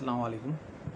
अस्सलाम वालेकुम।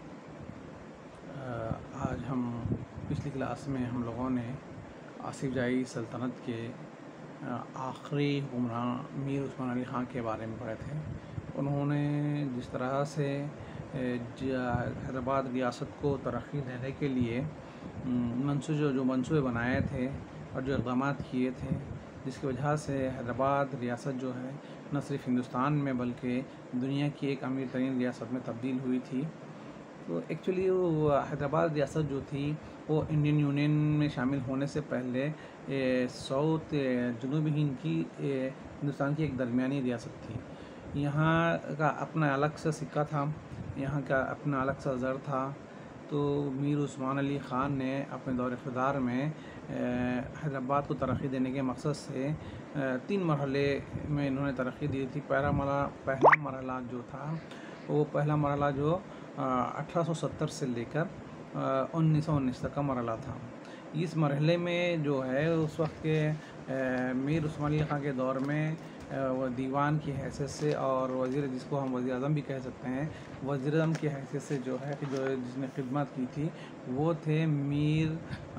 आज हम पिछली क्लास में हम लोगों ने आसिफ जाही सल्तनत के आखिरी हुक्मरान मीर उस्मान अली ख़ान के बारे में पढ़े थे। उन्होंने जिस तरह से हैदराबाद रियासत को तरक्की देने के लिए मंसूबे बनाए थे और जो इक़दाम किए थे, जिसकी वजह से हैदराबाद रियासत जो है न सिर्फ हिंदुस्तान में बल्कि दुनिया की एक अमीर तरीन रियासत में तब्दील हुई थी। तो एक्चुअली वो हैदराबाद रियासत जो थी वो इंडियन यूनियन में शामिल होने से पहले जनूबी हिंद की हिंदुस्तान की एक दरमियानी रियासत थी। यहाँ का अपना अलग सा सिक्का था, यहाँ का अपना अलग सा ज़र था। तो मीर उस्मान अली ख़ान ने अपने दौर इक़्तिदार में हैदराबाद को तरक्की देने के मकसद से 3 मरहले में इन्होंने तरक्की दी थी। पहला मरहला जो था वो पहला मरहला जो 1870 से लेकर 1919 तक का मरहला था। इस मरहले में जो है उस वक्त के मीर उस्मान अली ख़ान के दौर में वो दीवान की हैसियत से और वज़ीर, जिसको हम वज़ीर आज़म भी कह सकते हैं, वज़ीर आज़म की हैसियत से जो है जिसने खिदमत की थी वो थे मीर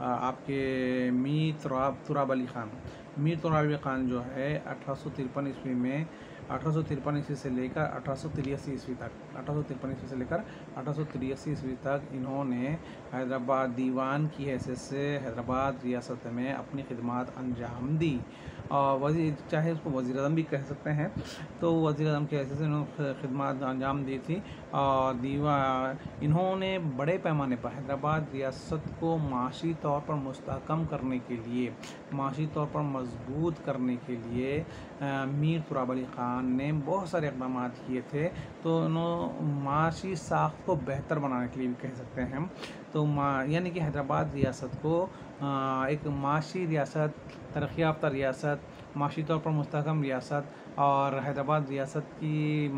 तुराब अली ख़ान। मीर तुराब अली ख़ान जो है 1853 ईस्वी में 1853 ईस्वी से लेकर 1883 ईस्वी तक 1853 ईस्वी से लेकर 1883 ईस्वी तक इन्होंने हैदराबाद दीवान की हैसियत से हैदराबाद रियासत में अपनी खिदमत अंजाम दी। और वज़ीर, चाहे उसको वज़ीर आज़म भी कह सकते हैं, तो वज़ीर आज़म की हैसियत से इन्होंने खिदमत अंजाम दी थी। और इन्होंने बड़े पैमाने पर हैदराबाद रियासत को माशी तौर पर मुस्तहकम करने के लिए, माशी तौर पर मजबूत करने के लिए मीर तुराब अली ख़ान ने बहुत सारे इक़दाम किए थे। तो उन्होंने माशी साख्त को बेहतर बनाने के लिए भी कह सकते हैं हम। तो यानी कि हैदराबाद रियासत को एक माशी रियासत, तरक्की याफ्ता रियासत, माशी तौर पर मुस्तहकम रियासत और हैदराबाद रियासत की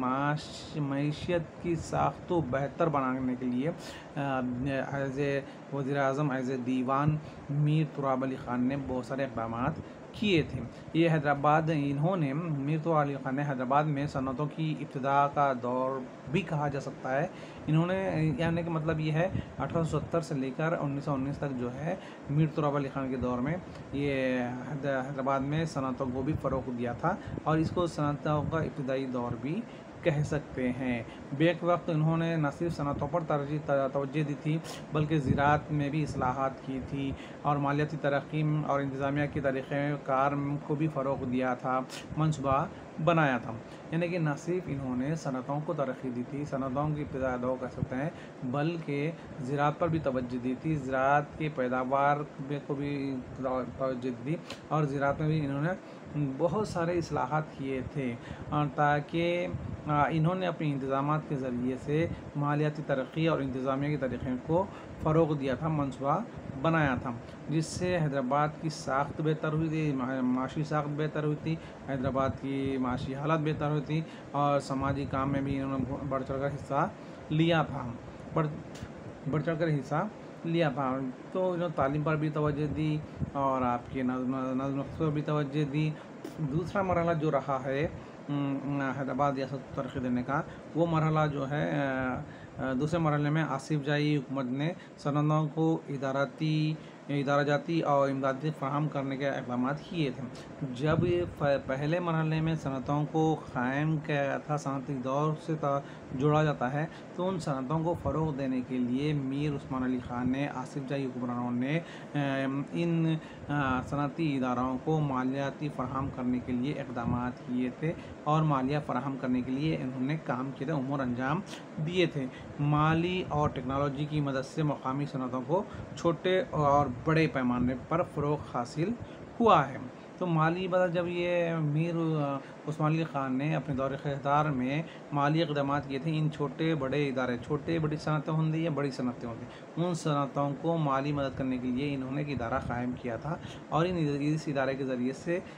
मईशत की साख्त को बेहतर बनाने के लिए एज़ ए वज़ीर आज़म, एज़ ए दीवान मीर तुराब अली ख़ान ने बहुत सारे इक़दाम किए थे। ये इन्होंने मीर तुराब अली ख़ान ने हैदराबाद में सनतों की इब्तिदा का दौर भी कहा जा सकता है। इन्होंने, यानी कि मतलब ये है 1870 से लेकर 1919 तक जो है मीर तुराब अली ख़ान के दौर में ये हैदराबाद में सनतों को भी फ़रोग़ दिया था और इसको सनतों का इब्तिदाई दौर भी कह सकते हैं। बेक वक्त इन्होंने न सिर्फ सनतों पर तवज्जो दी थी बल्कि ज़राअत में भी इस्लाहात की थी और मालियाती तरक्की और इंतज़ामिया के तरीक़ेकार को भी फ़रोग़ दिया था, मंसूबा बनाया था। यानी कि न सिर्फ इन्होंने सनतों को तरक्की दी थी, सनतों की इब्तिदा दौर कह सकते हैं, बल्कि ज़राअत पर भी तवज्जो दी थी, ज़राअत के पैदावार को भी तवज्जो दी और ज़राअत में भी इन्होंने बहुत सारे इस्लाहात किए थे ताकि इन्होंने अपने इंतज़ामात के ज़रिए से मालियाती तरक्की और इंतज़ामिया के तरीक़े को फ़रोग़ दिया था, मंसूबा बनाया था, जिससे हैदराबाद की साख्त बेहतर हुई थी, माशी साख्त बेहतर हुई थी, हैदराबाद की माशी हालत बेहतर हुई थी और समाजी काम में भी इन्होंने बढ़ चढ़ कर हिस्सा लिया था। तो इन्होंने तालीम पर भी तवज्जो दी और आपके नज़्म पर भी तवज्जो दी। दूसरा मरहला जो रहा है हैदराबाद रियासत को तरक्की देने का, वो मरहला जो है दूसरे मरहले में आसिफ जाही हुकूमत ने सनतों को इदाराजाती और इमदादी फ़राहम करने के इक़दाम किए थे। जब ये पहले मरहले में सनतों को क़ायम किया था, सनती दौर से जोड़ा जाता है, तो उन सनतों को फ़रोग़ देने के लिए मीर उस्मान अली ख़ान ने, आसिफ जाही हुक्मरानों ने इन सनती इदारों को मालियाती फ़राहम करने के लिए इक़दाम किए थे और मालिया फ़राहम करने के लिए इन्होंने काम किए थे, उमूर अंजाम दिए थे। माली और टेक्नोलॉजी की मदद से मकामी सनतों को छोटे और बड़े पैमाने पर फ़रोग़ हासिल हुआ है। तो माली बदल जब ये मीर उस्मान अली ख़ान ने अपने दौर इक़्तिदार में माली इक़दाम किए थे, इन छोटे बड़े इदारे, छोटे बड़ी सनतें होंगी या बड़ी सनतें होंगी, उन सनतों को माली मदद करने के लिए इन्होंने एक इदारा क़ायम किया था और इस इदारे के ज़रिए से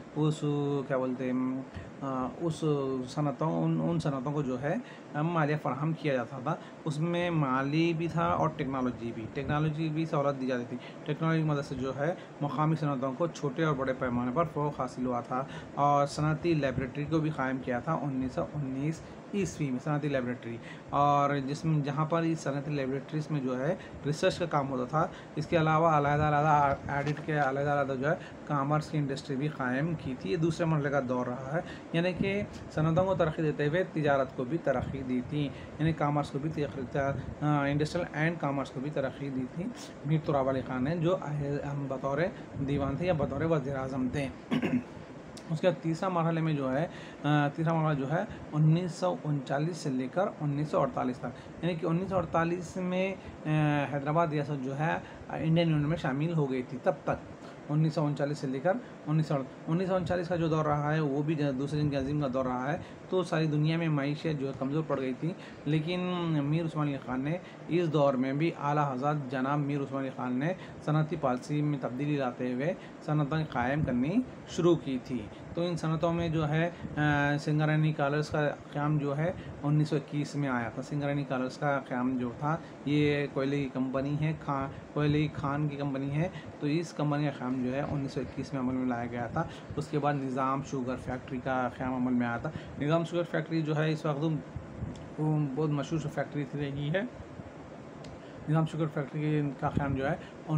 उस क्या बोलते हैं उस सनतों उन सनतों को जो है मालिया फराहम किया जाता था। उसमें माली भी था और टेक्नोलॉजी भी सहूलत दी जाती थी। टेक्नोलॉजी की मदद से जो है मुकामी सनतों को छोटे और बड़े पैमाने पर फ़रोग़ हासिल हुआ था। और सनती लेबरेटरी को भी कायम किया था 1919 ईस्वी में, सनती लेबरेटरी, और जिसमें जहाँ पर इस सनती लेबरेटरीज में जो है रिसर्च का काम होता था। इसके अलावा अलग-अलग एडिट के अलग-अलग जो है कॉमर्स की इंडस्ट्री भी कायम की थी। ये दूसरे मरहले का दौर रहा है, यानी कि सनतों को तरक्की देते हुए तिजारत को भी तरक्की दी थी, यानी कॉमर्स को भी इंडस्ट्रियल एंड कॉमर्स को भी तरक्की दी थी मीर तुराब अली ख़ान ने, जो बतौर दीवान थे या बतौर वज़ीर आज़म थे। उसके बाद तीसरा मरहले में जो है तीसरा मरहला जो है 1939 से लेकर 1948 तक, यानी कि 1948 में हैदराबाद रियासत जो है इंडियन यूनियन में शामिल हो गई थी। तब तक 1939 से लेकर 1939 का जो दौर रहा है वो भी दूसरे जंग अज़ीम का दौर रहा है। तो सारी दुनिया में मईशत जो है कमज़ोर पड़ गई थी, लेकिन मीर उस्मान अली ख़ान ने इस दौर में भी आला हज़रत जनाब मीर उस्मान अली ख़ान ने सनती पॉलिसी में तब्दीली लाते हुए सनतें कायम करनी शुरू की थी। तो इन सनतों में जो है सिंगारेनी कलर्स का क़याम जो है 1921 में आया था। सिंगारेनी कलर्स का क़याम जो था, ये कोयले की कंपनी है, कोयले खान की कंपनी है। तो इस कंपनी का क़याम जो है 1921 में अमल में लाया गया था। उसके बाद निज़ाम शुगर फैक्ट्री का क़याम अमल में आया था। निज़ाम शुगर फैक्ट्री जो है इस वक्त बहुत मशहूर फैक्ट्री रही है। निज़ाम शुगर फैक्ट्री का क़याम जो है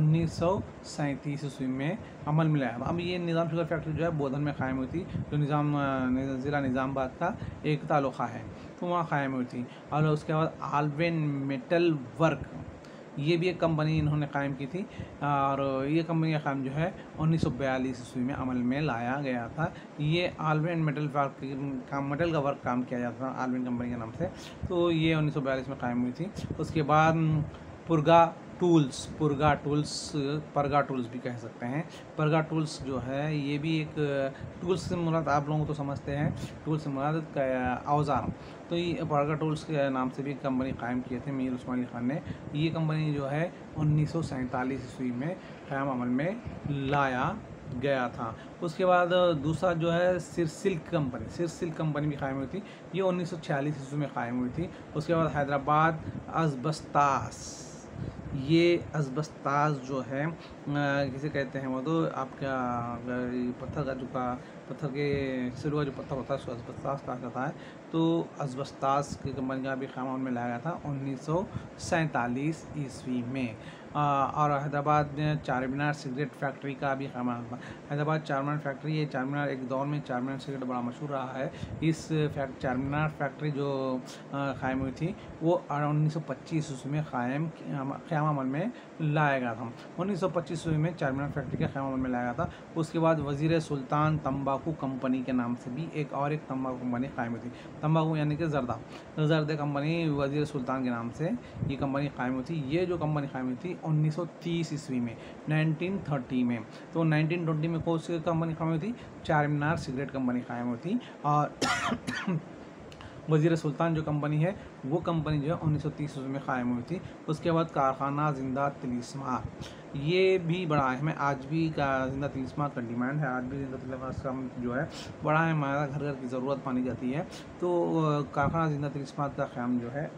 1937 ईस्वी में अमल में लाया। अब ये निज़ाम शुगर फैक्ट्री जो है बोधन में क़ायम हुई थी, जो ज़िला निज़ामाबाद का एक तालुक़ा है, तो वहाँ क़ायम हुई थी। और उसके बाद आलवेन मेटल वर्क, ये भी एक कंपनी इन्होंने कायम की थी, और ये कंपनी का काम जो है 1942 ईस्वी में अमल में लाया गया था। ये आलवेन मेटल मेटल का वर्क काम किया जाता था आलवेन कंपनी के नाम से। तो ये 1942 में कायम हुई थी। उसके बाद पुरगा टूल्स भी कह सकते हैं। परगा टूल्स जो है ये भी एक टूल्स से मुराद आप लोगों को तो समझते हैं, टूल्स से मुराद औजार। तो ये परगा टूल्स के नाम से भी कंपनी कायम किए थे मीर उस्मान अली ख़ान ने। ये कंपनी जो है 1947 ईस्वी में क़याम अमल में लाया गया था। उसके बाद दूसरा जो है सिरसिल्क कंपनी भी कायम हुई थी। ये 1946 ईस्वी में कायम हुई थी। उसके बाद हैदराबाद असबस्तास जो है किसे कहते हैं, वो तो आपका पत्थर के सिर का जो पत्थर होता है उसको असबस्तास कहा जाता है। तो असबस्तास की कंपनी का भी क़याम में लाया गया था 1947 ईस्वी में। और हैदराबाद में चारमीनार सिगरेट फैक्ट्री का भी क़याम था। हैदराबाद चारमीनार फैक्ट्री, ये चारमीनार एक दौर में चारमीनार सिगरेट बड़ा मशहूर रहा है। इस चारमीनार फैक्ट्री जो क़ायम हुई थी वो 1925 ईस्वी में क़याम अमल में लाया गया था। 1925 ईस्वी में चारमीनार फैक्ट्री का क़याम अमल में लाया गया था। उसके बाद वज़ीर सुल्तान तंबाकू कंपनी के नाम से भी एक तंबाकू कंपनी क़ायम हुई थी। तंबाकू यानी कि जर्दा कंपनी वज़ीर सुल्तान के नाम से ये कंपनी क़ायम हुई थी। ये जो कंपनी क़ायम हुई थी 1930 ईस्वी में, 1930 में। तो 1920 में कौन सी कंपनी क़ायम हुई थी? चारमीनार सिगरेट कंपनी क़ायम हुई थी। और वज़ीर सुल्तान जो कंपनी है वो कंपनी जो है 1930 ईस्वी में क़ायम हुई थी। उसके बाद कारखाना जिंदा तिलिस्मात, ये भी बड़ा अहम है। आज भी जिंदा तिलिस्मात का डिमांड है, आज भी जिंदा तिलिस्मात का जो है बड़ा है, हमारा घर घर की ज़रूरत मानी जाती है। तो कारखाना जिंदा तिलिस्मात का क़याम जो है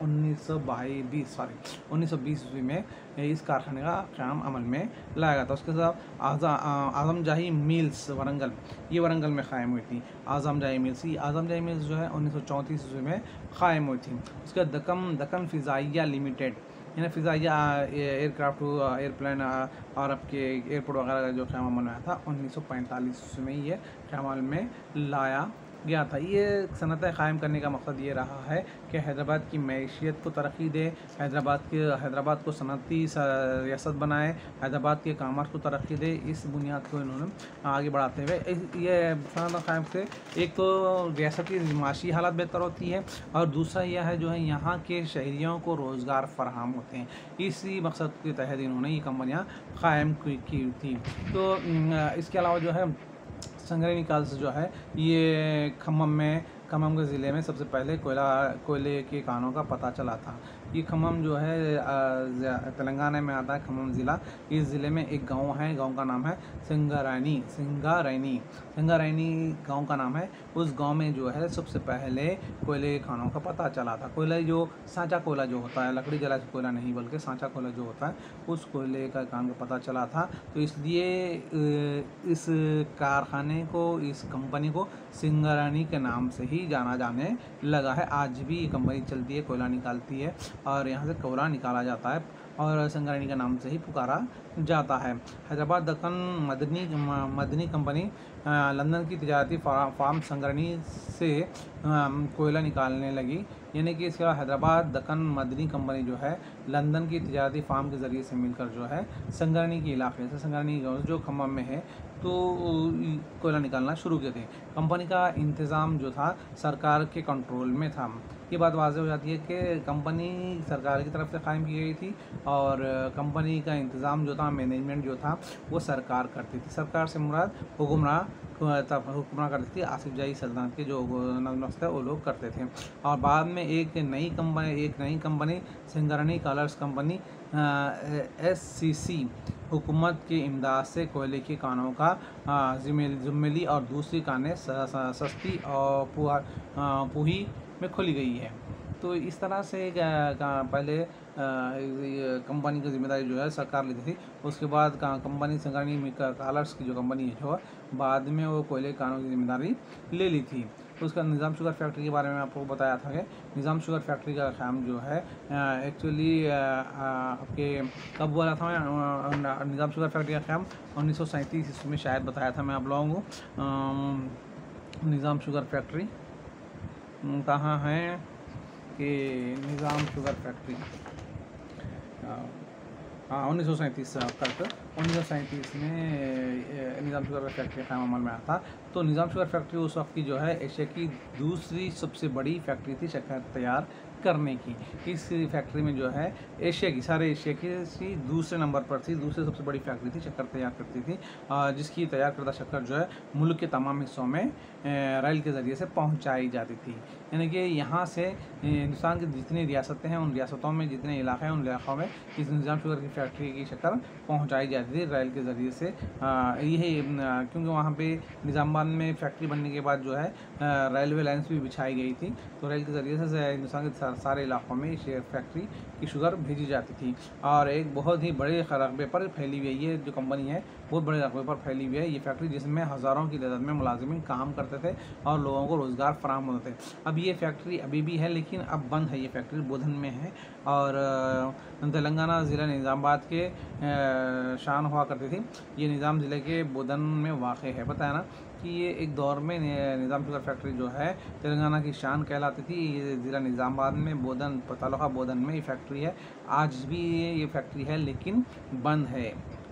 1920 ईस्वी में इस कारखाने का क़याम अमल में लाया गया था। उसके साथ आज़मजाही मिल्स वरंगल, ये वरंगल में क़ायम हुई थी। आज़मजाही मिल्स जो है 1934 ईस्वी में क़ायम हुई थी। उसके बाद दक्कन फ़िज़ाइया लिमिटेड, यानी फ़िज़ाइया एयरक्राफ्ट एयरप्लेन और आपके एयरपोर्ट वगैरह का जो क़याम अमल में आया था 1945 ईस्वी में ये क़याम अमल में लाया गया था। ये सनतें क़ायम करने का मकसद ये रहा है कि हैदराबाद की मैशियत को तरक्की दे, हैदराबाद को सनती रियासत बनाए, हैदराबाद के कामर्स को तरक्की दे। इस बुनियाद को इन्होंने आगे बढ़ाते हुए ये सनत क़ायम से एक तो रियासत की माशी हालत बेहतर होती है, और दूसरा यह है जो है यहाँ के शहरियों को रोज़गार फराहम होते हैं। इसी मकसद के तहत इन्होंने ये कंपनियाँ क़ायम की थी। तो इसके अलावा जो है संगरेनी कॉल्स जो है ये खम्मम के ज़िले में सबसे पहले कोयले के कानों का पता चला था। ये खम्मम जो है तेलंगाना में आता है, खम्मम ज़िला। इस ज़िले में एक गांव है, गांव का नाम है सिंगारैनी। गांव का नाम है। उस गांव में जो है सबसे पहले कोयले के खानों का पता चला था। कोयला जो सांचा कोयला जो होता है, लकड़ी जला कोयला नहीं बल्कि सांचा कोयला जो होता है, उस कोयले का खान का पता चला था। तो इसलिए इस कारखाने को, इस कंपनी को सिंगारैनी के नाम से ही जाना जाने लगा है। आज भी ये कंपनी चलती है, कोयला निकालती है और यहाँ से कोयला निकाला जाता है और सिंगारैनी के नाम से ही पुकारा जाता है। हैदराबाद दक्कन मदनी कंपनी लंदन की तिजारती फार्म सिंगारैनी से कोयला निकालने लगी। यानी कि इसके हैदराबाद दक्कन मदनी कंपनी जो है लंदन की तिजारती फार्म के ज़रिए से मिलकर जो है सिंगारैनी के इलाके से, सिंगारैनी जो खम्मम में है, तो कोयला निकालना शुरू किए थे। कंपनी का इंतज़ाम जो था सरकार के कंट्रोल में था। ये बात वाज़ेह हो जाती है कि कंपनी सरकार की तरफ से कायम की गई थी और कंपनी का इंतज़ाम जो था, मैनेजमेंट जो था, वो सरकार करती थी। सरकार से मुराद हुक्मरान करती थी। आसिफ जाही सल्तनत के जो नज़म थे वो लोग करते थे। और बाद में एक नई company Singareni collieries company SCC हुकूमत की इमदाद से कोयले की कानों का ज़िम्मेली और दूसरी कानें सस्ती और पूही में खुली गई है। तो इस तरह से पहले कंपनी की जिम्मेदारी जो है सरकार लेती थी। उसके बाद कंपनी सिंगारैनी कलर्स की जो कंपनी है जो बाद में वो कोयले कानों की जिम्मेदारी ले ली थी। उसका निज़ाम शुगर फैक्ट्री के बारे में आपको बताया था कि निज़ाम शुगर फैक्ट्री का क़याम जो है एक्चुअली आपके कब बोला था मैं, निज़ाम शुगर फैक्ट्री का क़याम 1937 ईस्वी में शायद बताया था मैं आप लोगों को। निज़ाम शुगर फैक्ट्री कहाँ है कि निज़ाम शुगर फैक्ट्री 1937 में निज़ाम शुगर फैक्ट्री क़याम अमल में आया था। तो निज़ाम शुगर फैक्ट्री उस वक्त की जो है एशिया की दूसरी सबसे बड़ी फैक्ट्री थी शक्कर तैयार करने की। इस फैक्ट्री में जो है सारे एशिया की दूसरे नंबर पर थी, दूसरी सबसे बड़ी फैक्ट्री थी, शक्कर तैयार करती थी, जिसकी तैयार करदा शक्कर जो है मुल्क के तमाम हिस्सों में रेल के ज़रिए से पहुंचाई जाती थी। यानी कि यहाँ से हिंदुस्तान की जितनी रियासतें हैं, उन रियासतों में जितने इलाके हैं, उन इलाक़ों में इस निज़ाम शुगर की फैक्ट्री की शक्कर पहुंचाई जाती थी रेल के ज़रिए से। यही क्योंकि वहाँ पे निज़ामाबाद में फैक्ट्री बनने के बाद जो है रेलवे लाइन्स भी बिछाई गई थी, तो रेल के ज़रिए से हिंदुस्तान के सारे इलाक़ों में इस फैक्ट्री की शुगर भेजी जाती थी। और एक बहुत ही बड़े रकबे पर फैली हुई है ये जो कंपनी है, बहुत बड़े रकबे पर फैली हुई है ये फैक्ट्री, जिसमें हज़ारों की तादाद में मुलाजिमिन काम करते थे और लोगों को रोज़गार फराहम होते थे। अब ये फैक्ट्री अभी भी है लेकिन अब बंद है। ये फैक्ट्री बोधन में है और तेलंगाना ज़िला निज़ामाबाद के शान हुआ करती थी। ये निज़ाम ज़िले के बोधन में वाक़ है। पता है ना कि ये एक दौर में निज़ाम शुगर फैक्ट्री जो है तेलंगाना की शान कहलाती थी। ये ज़िला निज़ामाबाद में बोधन, तालुका बोधन में ये फैक्ट्री है। आज भी ये फैक्ट्री है लेकिन बंद है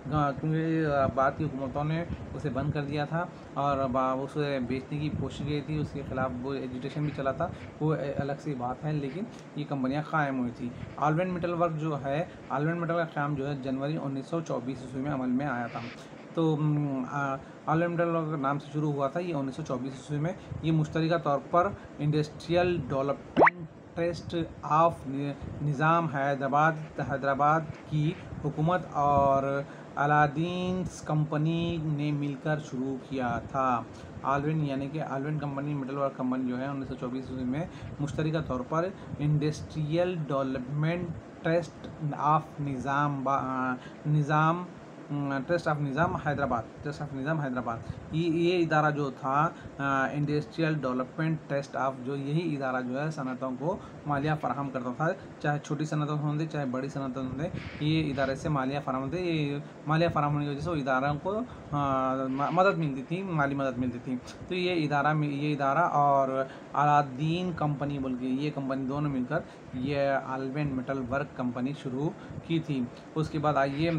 क्योंकि बाद की हुकूमतों ने उसे बंद कर दिया था और उसे बेचने की कोशिश की थी, उसके ख़िलाफ़ वो एजिटेशन भी चला था, वो अलग सी बात है, लेकिन ये कंपनियां कायम हुई थी। आलवेंड मेटल वर्क जो है, आलवेंड मेटल का क़याम जो है जनवरी 1924 ईस्वी में अमल में आया था। तो आलवेंड मेटल वर्क नाम से शुरू हुआ था ये 1924 ईस्वी में। ये मुश्तरका तौर पर industrial development trust of Nizam Hyderabad की हुकूमत और अलादीन्स कंपनी ने मिलकर शुरू किया था। आलवेंड यानी कि Allwyn company, metal work company जो है 1924 ईस्वी में मुश्तरका तौर पर industrial development trust of Nizam Hyderabad ये इदारा जो था इंडस्ट्रियल डेवलपमेंट ट्रस्ट ऑफ, जो यही इदारा जो है सनतों को मालिया फराहम करता था, चाहे छोटी सनतें होंगे चाहे बड़ी सनतें होंगे, ये इदारे से मालिया फराहम होते। ये मालिया फराहम होने की वजह से इदारों को मदद मिलती थी, माली मदद मिलती थी। तो ये इदारा और अलादीन कंपनी बोल के ये कंपनी दोनों मिलकर ये आलवेंड मेटल वर्क कंपनी शुरू की थी। उसके बाद आइए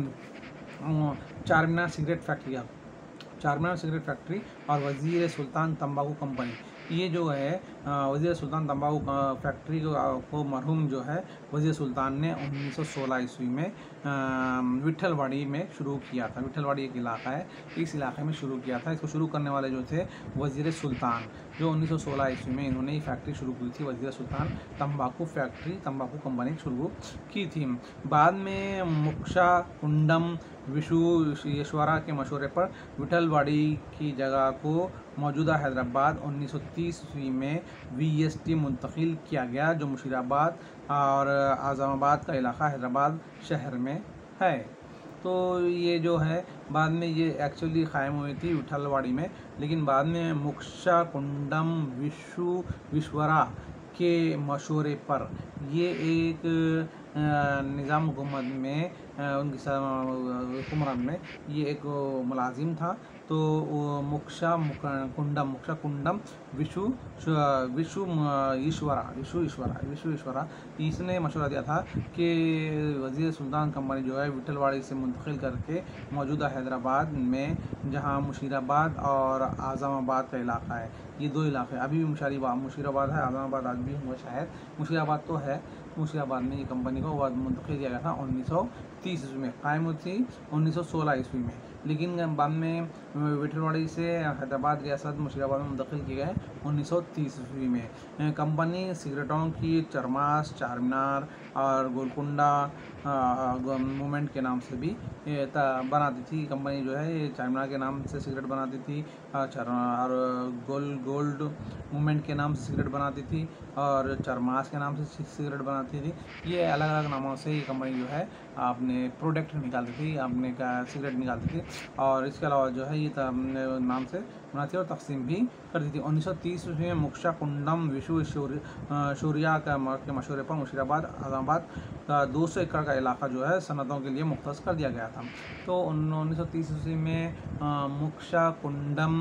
चारमीनार सिगरेट फैक्ट्री और वज़ीर सुल्तान तंबाकू कंपनी, ये जो है वज़ीर सुल्तान तंबाकू फैक्ट्री को मरहूम जो है वज़ीर सुल्तान ने 1916 ईस्वी में विट्ठलवाड़ी में शुरू किया था। विट्ठलवाड़ी एक इलाका है, इस इलाके में शुरू किया था। इसको शुरू करने वाले जो थे वज़ीर सुल्तान, जो 1916 ईस्वी में इन्होंने ये फैक्ट्री शुरू की थी। वज़ीर सुल्तान तंबाकू फैक्ट्री, तंबाकू कंपनी शुरू की थी। बाद में मुक्शा कुंडम विश्वेश्वरा के मशवरे पर विट्ठलवाड़ी की जगह को मौजूदा हैदराबाद 1930 ईस्वी में VST मुंतकिल किया गया, जो मुशीराबाद और आज़माबाद का इलाका हैदराबाद शहर में है। तो ये जो है बाद में ये एक्चुअली क़ायम हुई थी विट्ठलवाड़ी में, लेकिन बाद में मुक्शा कुंडम विश्वेश्वरा के मशवरे पर ये एक निज़ाम हुकूमत में उनकी हुक्मरान में ये एक मुलाजिम था। तो मुक्शा कुंडम विश्वेश्वरा इसने मशवरा दिया था कि वज़ीर सुल्तान कंपनी जो है विट्ठलवाड़ी से मुंतकिल करके मौजूदा हैदराबाद में, जहां मुशीराबाद और आज़माबाद का इलाका है, ये दो इलाके अभी भी मुशीराबाद है, आज़माबाद आज भी हुआ शायद, मुशीराबाद तो है, मुशीराबाद में ये कंपनी को मुंतकिल किया गया था 1930 ईस्वी में। कायम हुई थी 1916 ईस्वी में, लेकिन बाद में विट्ठलवाड़ी से हैदराबाद रियासत मुशीराबाद में मुंतकिल किए गए 1930 ईस्वी में। कंपनी सिगरेटों की चरमास, चारमीनार और गोलकुंडा मूवमेंट के नाम से भी बनाती थी। कंपनी जो है ये चारमीनार के नाम से सिगरेट बनाती थी और गोल्ड मूवमेंट के नाम से सिगरेट बनाती थी और चरमास के नाम से सिगरेट बनाती थी। ये अलग अलग नामों से ये कंपनी जो है अपने प्रोडक्ट निकालती थी, अपने का सिगरेट निकालती थी, और इसके अलावा जो है ये नाम से बनाती और तकसीम भी करती थी। 1930 में मुक्शा कुंडम विश्वेश्वरा के मशवरे पर मुशीराबाद आज़माबाद का 200 एकड़ का इलाका जो है सनतों के लिए मुख्तस कर दिया गया था। तो 1930 ईस्वी में मुक्शा कुंडम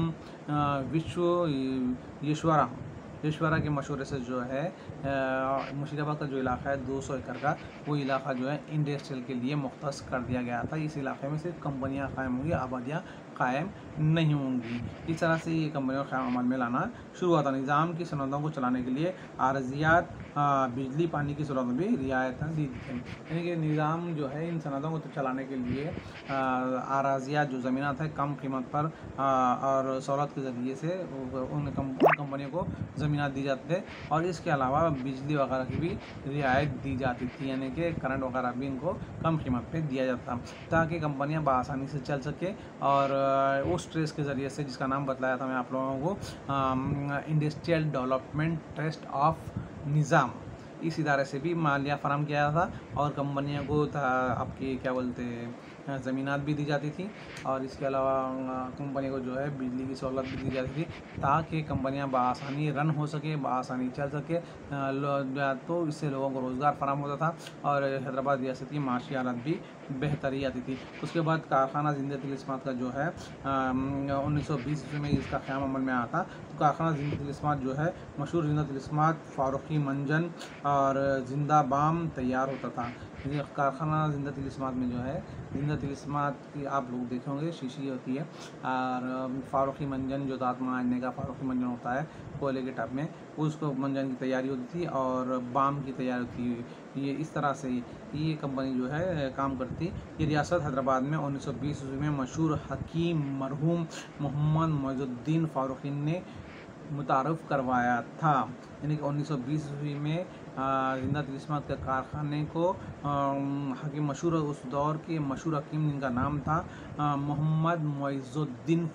विश्वेश्वरा के मशवरे से जो है मुशीराबाद का जो इलाका है 200 एकड़ का, वो इलाका जो है इंडस्ट्रियल के लिए मुख्तस कर दिया गया था। इस इलाके में सिर्फ कंपनियां कायम होंगी, आबादियाँ कायम नहीं होंगी। इस तरह से ये कंपनियों का अमल में लाना शुरू हुआ था। निज़ाम की सनतों को चलाने के लिए आरजियात, बिजली, पानी की सहूलत भी रियायतें दी थी। यानी कि निज़ाम जो है इन सनतों को चलाने के लिए आराजियात जो ज़मीनात है कम कीमत पर और सहूलत के ज़रिए से उन कंपनियों को ज़मीनात दी जाती थे, और इसके अलावा बिजली वगैरह की भी रियायत दी जाती थी, यानी कि करंट वगैरह भी इनको कम कीमत पे दिया जाता ताकि कंपनियां बआसानी से चल सके। और उस ट्रेस के ज़रिए से जिसका नाम बतलाया था मैं आप लोगों को, industrial development trust of Nizam, इस इदारे से भी मालिया फराम किया था और कंपनियों को आपकी क्या बोलते हैं ज़मीनात भी दी जाती थी, और इसके अलावा कंपनी को जो है बिजली की सहूलत भी दी जाती थी ताकि कंपनियां बआसानी रन हो सके, बआसानी चल सके। तो इससे लोगों को रोज़गार फराम होता था और हैदराबाद रियासत की माशी हालत भी बेहतरी आती थी। उसके बाद कारखाना ज़िंदतिल इस्पात का जो है 1920 ईस्वी में इसका क़याम अमल में आया था। तो कारखाना ज़िंदतिल इस्पात जो है मशहूर ज़िंदतिल इस्पात, फारूकी मंजन और जिंदा बाम तैयार होता था। कारखाना ज़िंदतिल इस्पात में जो है ज़िंदतिल इस्पात की आप लोग देखे होंगे शीशी होती है, और फारूकी मंजन जो दाँत मांजने का फारूकी मंजन होता है कोयले के टब में, उसको मंजन की तैयारी होती थी और बाम की तैयारी होती है। ये इस तरह से ये कंपनी जो है काम करती। ये रियासत हैदराबाद में 1920 ईस्वी में मशहूर हकीम मरहूम मोहम्मद मोइज़ुद्दीन फारूकी ने मुतारफ़ करवाया था। यानी कि 1920 ईस्वी में ज़िंदतिल इस्पात के कारखाने को हकीम मशहूर, उस दौर के मशहूर हकीम जिनका नाम था मोहम्मद मोइज़ुद्दीन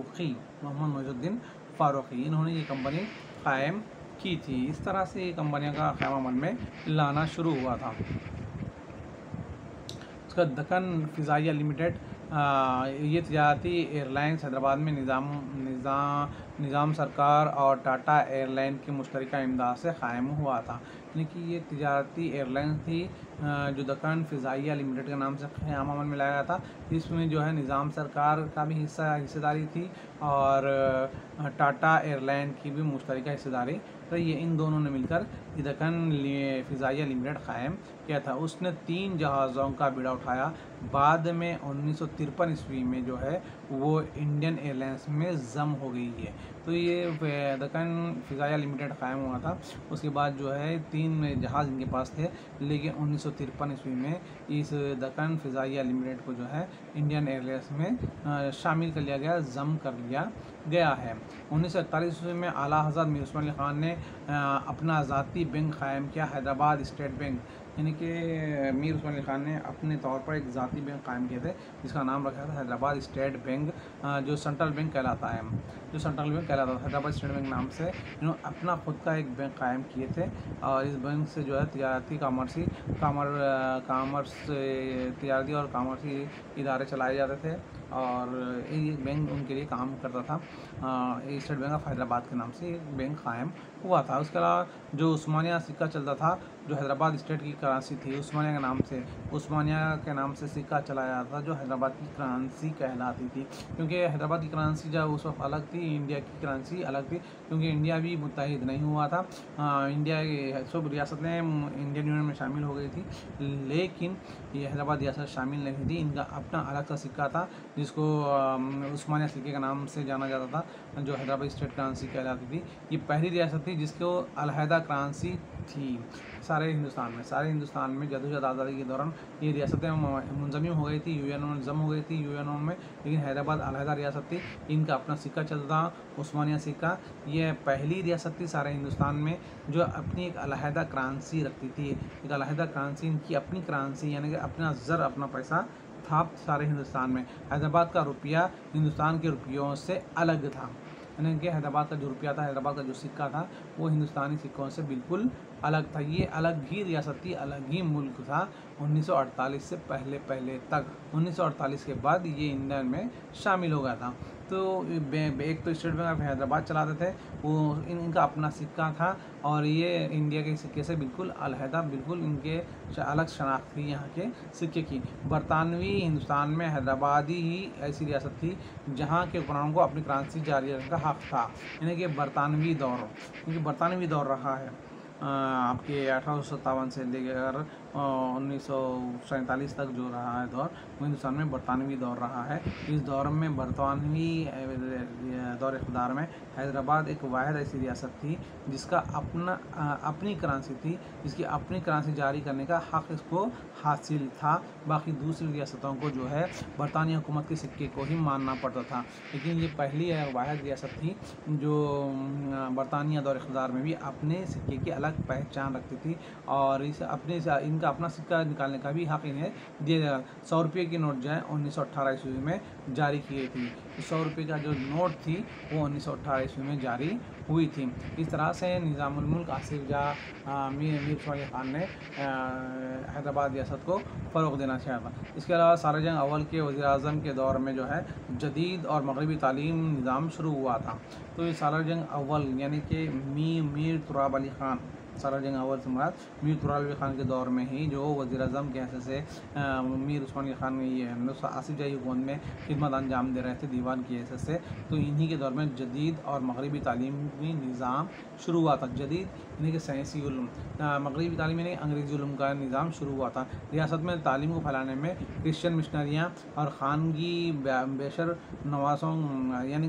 फ़ारूकी, इन्होंने ये कंपनी कायम की थी। इस तरह से ये कंपनियों का क़याम अमल में लाना शुरू हुआ था। उसका दक्कन फ़िज़ाइया लिमिटेड, ये तजारती एयरलाइंस हैदराबाद में निज़ाम सरकार और टाटा एयरलाइन की मुश्तरका इमदाद से क़ायम हुआ था। यानी कि ये तजारती एयरलाइंस थी जो दक्कन फ़िज़ाइया लिमिटेड के नाम से क़याम अमल में लाया था। इसमें जो है निज़ाम सरकार का भी हिस्सेदारी थी और टाटा एयरलाइन की भी मुश्तरका हिस्सेदारी रही है। इन दोनों ने मिलकर दक्कन फ़िज़ाइया लिमिटेड क़ायम किया था। उसने 3 जहाज़ों का बीड़ा उठाया। बाद में 1953 ईस्वी में जो है वो इंडियन एयरलाइंस में ज़म हो गई है। तो ये दक्कन फ़िज़ाइया लिमिटेड कायम हुआ था। उसके बाद जो है 3 जहाज़ इनके पास थे, लेकिन 1953 ईस्वी में इस दक्कन फ़िज़ाइया लिमिटेड को जो है इंडियन एयरलाइंस में शामिल कर लिया गया, ज़म कर लिया गया है। 1941 ईस्वी में आला हज़रत मीर उस्मान अली ख़ान ने अपना ज़ाती बैंक कायम किया, हैदराबाद स्टेट बैंक। यानी कि मीर उस्मान अली ख़ान ने अपने तौर पर एक ज़ाती बैंक कायम किए थे, जिसका नाम रखा था हैदराबाद स्टेट बैंक, जो सेंट्रल बैंक कहलाता है, हैदराबाद स्टेट बैंक नाम से इन्होंने अपना खुद का एक बैंक कायम किए थे। और इस बैंक से जो है तजारती तजारती और कामर्सी इदारे चलाए जाते थे, और ये बैंक उनके लिए काम करता था। स्टेट बैंक ऑफ हैदराबाद के नाम से ये बैंक कायम हुआ था। उसके अलावा जो उस्मानिया सिक्का चलता था, जो हैदराबाद स्टेट की करेंसी थी, उस्मानिया के नाम से सिक्का चलाया जाता था, जो हैदराबाद की करेंसी कहलाती थी। क्योंकि हैदराबाद की करेंसी जब उस वक्त अलग थी, इंडिया की करेंसी अलग थी, क्योंकि इंडिया भी मुत्तहिद नहीं हुआ था। इंडिया की सब रियासतें इंडियन यूनियन में शामिल हो गई थी, लेकिन ये हैदराबाद रियासत शामिल नहीं थी। इनका अपना अलग सा सिक्का था, जिसको उस्मानिया सिक्के के नाम से जाना जाता था, जो हैदराबाद स्टेट करेंसी कहलाती थी। ये पहली रियासत थी जिसको अलहदा करेंसी थी सारे हिंदुस्तान में जदोजहद आज़ादी के दौरान ये रियासतें मुंज़मिम हो गई थी, यूएनओ में, लेकिन हैदराबाद अलहदा रियासत थी। इनका अपना सिक्का चलता, उस्मानिया सिक्का। ये पहली रियासत थी सारे हिंदुस्तान में जो अपनी एक अलहदा करेंसी रखती थी। एक अलहदा करेंसी, इनकी अपनी करेंसी, यानी कि अपना ज़र, अपना पैसा था सारे हिंदुस्तान में। हैदराबाद का रुपया हिंदुस्तान के रुपयों से अलग था, यानी कि हैदराबाद का जो रुपया था, हैदराबाद का जो सिक्का था, वो हिंदुस्तानी सिक्कों से बिल्कुल अलग था। ये अलग ही रियासत थी, अलग ही मुल्क था 1948 से पहले तक। 1948 के बाद ये इंडिया में शामिल हो गया था। तो एक तो स्टेट बैंक ऑफ हैदराबाद चलाते थे, वो इनका अपना सिक्का था, और ये इंडिया के सिक्के से बिल्कुल अलहदा, बिल्कुल इनके अलग शनाख्त थी यहाँ के सिक्के की। बरतानवी हिंदुस्तान में हैदराबादी ही ऐसी रियासत थी जहाँ के हुक्मरानों को अपनी करेंसी जारी रखने का हक़ था, यानी कि बरतानवी दौर, क्योंकि बरतानवी दौर रहा है आपके 1857 से लेकर 1947 तक जो रहा है दौर, वो हिंदुस्तान में बरतानवी दौर रहा है। इस दौर में बरतानवी दौर इक़्तिदार में हैदराबाद एक वाहिद ऐसी रियासत थी जिसका अपनी करेंसी थी, जिसकी अपनी करेंसी जारी करने का हक़ इसको हासिल था। बाकी दूसरी रियासतों को जो है बरतानी हुकूमत के सिक्के को ही मानना पड़ता था, लेकिन ये पहली वाहिद रियासत थी जो बरतानिया दौर इक़्तिदार में भी अपने सिक्के की अलग पहचान रखती थी, और इनका अपना सिक्का निकालने का भी हक़ इन्हें दिया जाएगा। 100 रुपये की नोट जो है 1918 ईस्वी में जारी की गई थी। 100 रुपये का जो नोट थी वो 1918 ईस्वी में जारी हुई थी। इस तरह से निज़ामुल मुल्क आसिफ जाह मीर उस्मान अली ख़ान ने हैदराबाद रियासत को फ़रोग़ देना चाहा था। इसके अलावा सारा जंग अव्वल के वज़ीर आज़म के दौर में जो है जदीद और मगरबी तालीम निज़ाम शुरू हुआ था। तो ये सारा जंग अव्वल यानी कि मीर तुराब अली ख़ान, सारा जंग अव्वल से मुराद मीर तुराब अली ख़ान के दौर में ही जो वज़ीर आज़म के हैसियत से मीर उस्मान अली ख़ान ये आसिफ जाही हुकूमत में खिदमत अंजाम दे रहे थे दीवान की हैसियत से, तो इन्हीं के दौर में जदीद और मगरबी तालीमी निज़ाम शुरू हुआ था। जदीद यानी कि साइंसी उलूम, मगरबी तालीम यानी अंग्रेज़ी उलूम का निज़ाम शुरू हुआ था। रियासत में तालीम को फैलाने में क्रिश्चियन मिशनरियाँ और ख़ानगी बेशर नवासों, यानी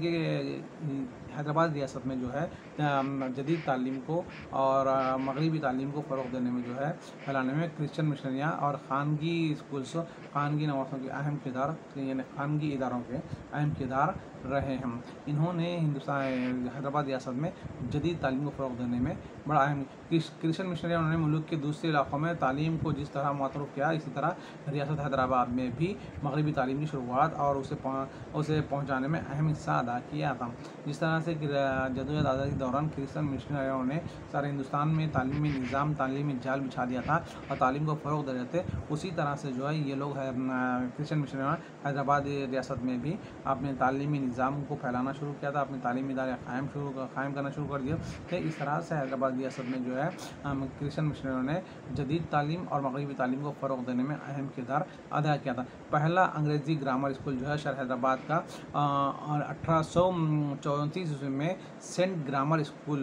कि हैदराबाद रियासत में जो है जदीद तालीम को और मगरबी तालीम को फ़रोग़ देने में जो है फैलाने में क्रिश्चियन मिशनरियाँ और ख़ानगी स्कूल्स, ख़ानगी नवासों के अहम किरदार, यानी ख़ानगी इदारों के अहम किरदार रहे हैं। इन्होंने हैदराबाद रियासत में जदीद तालीम को फ़रोग़ देने में बड़ा अहम क्रिश्चियन मिशनरियाँ उन्होंने मुल्क के दूसरे इलाक़ों में तालीम को जिस तरह मुतअर्रिफ़ किया, इसी तरह रियासत हैदराबाद में भी मगरबी तालीम की शुरुआत और उसे पहुँचाने में अहम हिस्सा अदा किया था। जिस तरह से जदोजहद आज़ादी के दौरान क्रिश्चियन मिशनरियों ने सारे हिंदुस्तान में तालीमी निज़ाम, तालीमी जाल बिछा दिया था और तालीम को फ़रोग़ दे रहे थे, उसी तरह से जो है ये लोग क्रिश्चियन मिशनरियों ने हैदराबाद रियासत में भी अपने तालीमी निज़ाम को फैलाना शुरू किया था, अपने तालीमी इदारे कायम करना शुरू कर दिया। तो इस तरह से हैदराबाद रियासत में जो है क्रिश्चियन मिशनरियों ने जदीद तालीम और मगरबी तालीम को फ़रोग़ देने में अहम किरदार अदा किया था। पहला अंग्रेज़ी ग्रामर स्कूल जो है शहर हैदराबाद का और 1834 ईस्वी में सेंट ग्रामर स्कूल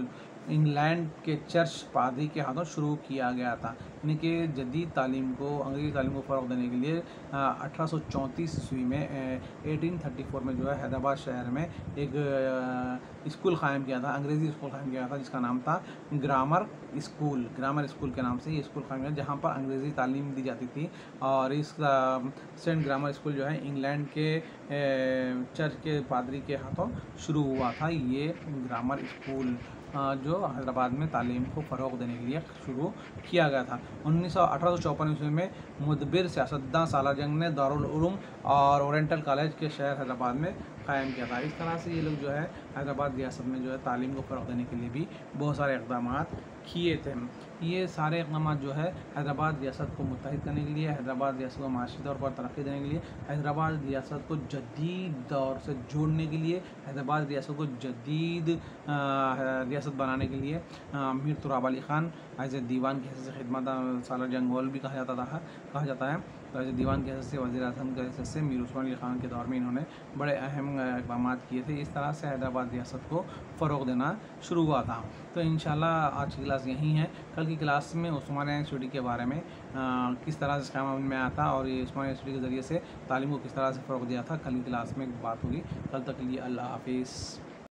इंग्लैंड के चर्च पादरी के हाथों शुरू किया गया था। यानी कि जदीद तालीम को, अंग्रेज़ी तालीम को फ़रोग़ देने के लिए 1834 ईस्वी में 1834 में जो है हैदराबाद शहर में एक स्कूल क़ायम किया था, अंग्रेज़ी स्कूल क़ायम किया था, जिसका नाम था ग्रामर स्कूल के नाम से ये स्कूल क़ायम किया, जहाँ पर अंग्रेज़ी तालीम दी जाती थी। और इस सेंट ग्रामर स्कूल जो है इंग्लैंड के चर्च के पादरी के हाथों शुरू हुआ था। ये ग्रामर स्कूल जो हैदराबाद में तालीम को फ़रोग़ देने के लिए शुरू किया गया था। 1854 ईस्वी में मुदबिर सियासतदान सालार जंग ने दारुल उलूम और ओरिएंटल कॉलेज के शहर हैदराबाद में क़ायम किया था। इस तरह से ये लोग जो है हैदराबाद रियासत में जो है तालीम को फ़रोग़ देने के लिए भी बहुत सारे इक़दाम किए थे। ये सारे इक़दाम जो है हैदराबाद रियासत को मुत्तहिद करने के लिए, हैदराबाद रियासत को माशी तौर पर तरक्की देने के लिए, हैदराबाद रियासत को जदीद दौर से जोड़ने के लिए, हैदराबाद रियासत को जदीद रियासत बनाने के लिए मीर तुराब अली ख़ान एज़ ए दीवान की हैसियत से खिदमत सालार जंग भी कहा जाता है। तो एज़ ए दीवान की हैसियत से, वज़ीर आज़म की हैसियत से मीर उस्मान अली ख़ान के दौर में इन्होंने बड़े अहम इक़दाम किए थे। इस तरह से हैदराबाद रियासत को फ़रोग़ देना शुरू हुआ था। तो इंशाल्लाह आज की क्लास यहीं है। कल की क्लास में उस्मानिया यूनिवर्सिटी के बारे में किस तरह से क़याम में आया था और ये उस्मानिया यूनिवर्सिटी के ज़रिए से तालीम को किस तरह से फ़रोग़ दिया था, कल की क्लास में बात होगी। कल तक के लिए अल्लाह हाफ़िज़।